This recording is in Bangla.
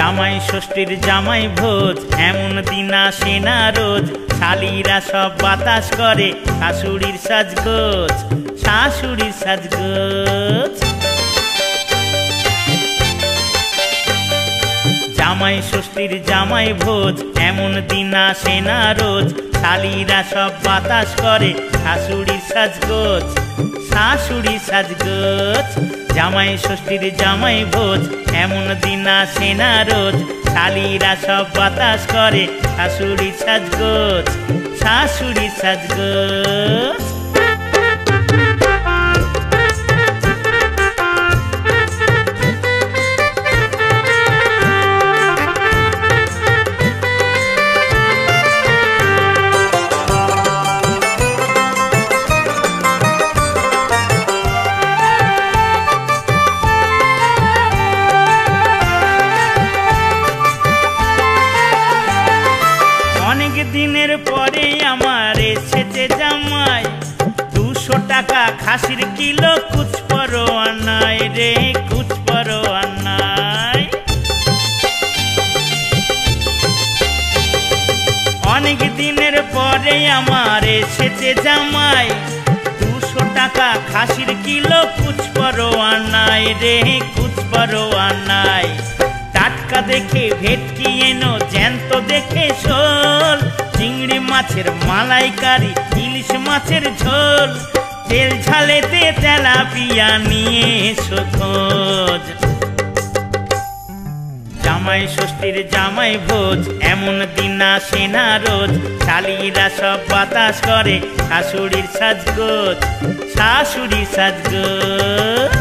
জামাই ষষ্ঠীর জামাই ভোজ এমন দিন আসে না রোজ। শালীরা সব বাতাস করে শাশুড়ির সাজগোজ, শাশুড়ির সাজগোজ। জামাই ষষ্ঠীর জামাই ভোজ এমন দিন আসে না রোজ। শালীরা সব বাতাস করে শাশুড়ির সাজগোজ, শাশুড়ির সাজগোজ। জামাই ষষ্ঠীর জামাই ভোজ এমন দিন আসে না রোজ। শালীরা সব বাতাস করে শাশুড়ির সাজগোজ, শাশুড়ির সাজগোজ। দিনের পরে আমার এসেছে জামাই, 200 টাকা খাসির কিলো কুচ পরোয়া নাই রে, কুচ পরোয়া নাই। অনেক দিনের পরে আমার এসেছে জামাই, 200 টাকা খাসির কিলো কুচ পরোয়া নাই রে, কুচ পরোয়া নাই। টাটকা দেখে ভেটকি এনো, জ্যান্ত দেখে শোল, চিংড়ি মাছের মালাইকারি, ইলিশ মাছের ঝোল, তেল ঝালেতে তেলাপিয়া নিয়ে এসো খোঁজ। জামাই ষষ্ঠীর জামাই ভোজ এমন দিন আসে না রোজ। শালীরা সব বাতাস করে শাশুড়ির সাজগোজ, শাশুড়ির সাজগোজ।